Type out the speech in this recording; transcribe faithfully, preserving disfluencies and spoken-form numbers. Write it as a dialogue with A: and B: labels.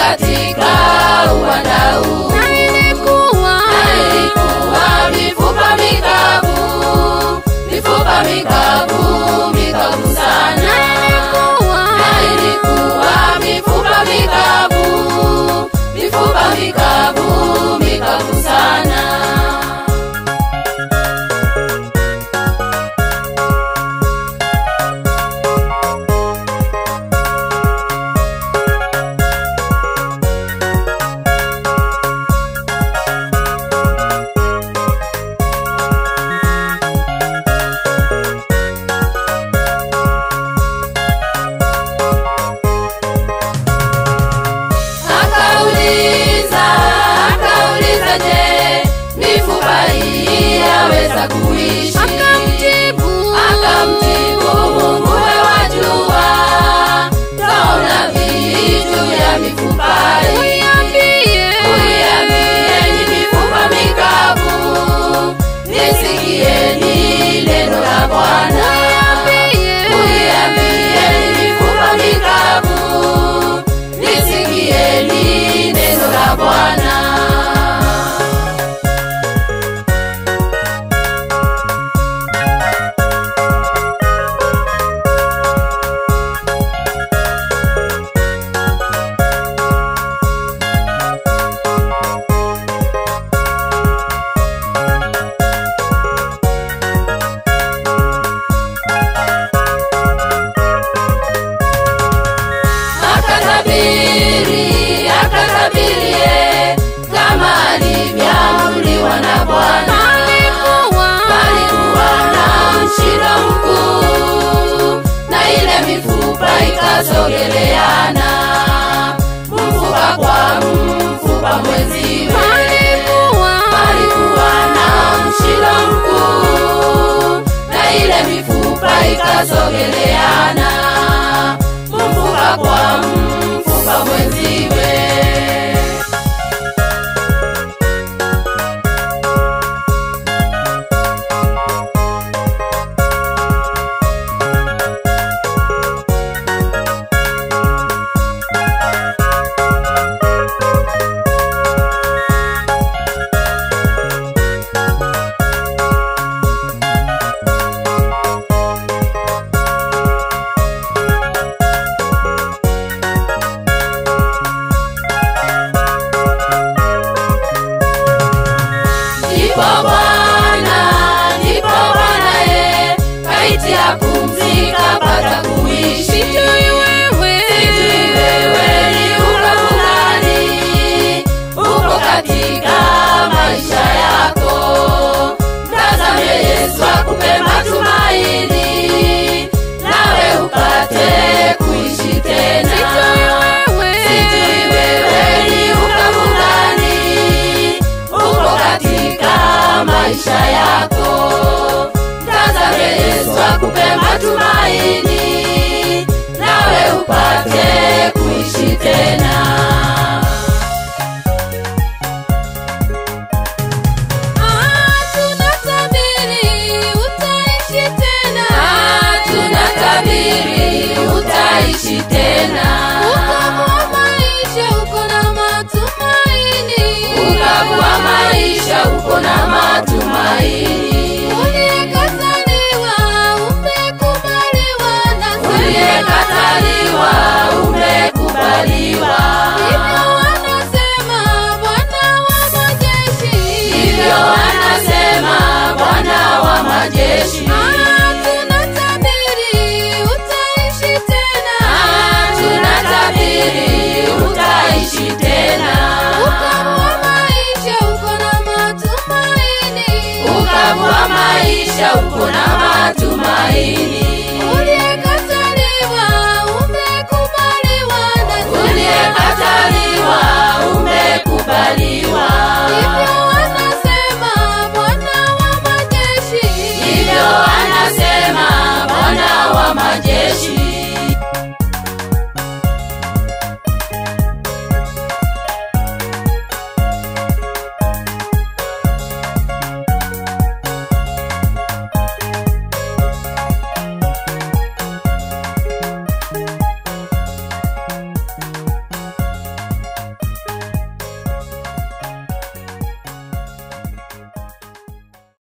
A: katika uwanda huu.
B: Na ilikuwa,
A: na ilikuwa mifupa mikavu, mifupa mikavu, mikavu sana.
B: na ilikuwa,
A: na ilikuwa mifupa mikavu, mifupa mikavu, mikavu sana. Akauliza, akauliza je, mifupa hii yaweza kuishi?
B: akamjibu,
A: Akamjibu, Mungu wewe wajua, taona vitu ya mifupa hii.
B: Uiambie,
A: Uiambieni mifupa mikavu, lisikieni neno la Bwana.
B: uiambie,
A: Uiambieni mifupa mikavu, lisikieni neno la Bwana. Akatabiri, akatabiri ye, kama alivyoamriwa na Bwana.
B: alikuwa,
A: Palikuwa na mshindo mkuu, na ile mifupa ikasogeleana, mfupa kwa mfupa mwenziwe.
B: alikuwa,
A: Palikuwa na mshindo mkuu, na ile mifupa ikasogeleana, mfupa kwa mfupa mwenziwe. Ndipo Bwana, ndipo Bwana ye, kaitia pumzi kapata kuishi.
B: sijui wewe,
A: Sijui wewe ni ukavu gani uko katika maisha yako. Mtazame Yesu akupe matumaini, nawe upate kuishi tena.
B: sijui wewe,
A: Sijui wewe ni ukavu gani uko katika maisha yako. Mtazame Yesu akupe matumaini, nawe upate kuishi tena.
B: ah, tunatabiri utaishi tena,
A: Tunatabiri utaishi tena.
B: ukavu wa maisha uko na matumaini,
A: Ukavu wa maisha uko na matumaini.
B: uliyekataliwa umekubaliwa na
A: Uliyekataliwa umekubaliwa.
B: hivyo anasema Bwana wa majeshi,
A: Hivyo anasema Bwana wa majeshi.
B: ah, tunatabiri utaishi tena,
A: Tunatabiri utaishi tena.
B: ukavu wa maisha uko na matumaini,
A: Ukavu wa maisha uko na matumaini.
B: uliyekataliwa umekubaliwa na
A: Uliyekataliwa umekubaliwa.
B: hivyo anasema Bwana wa majeshi,
A: Hivyo anasema Bwana wa majeshi.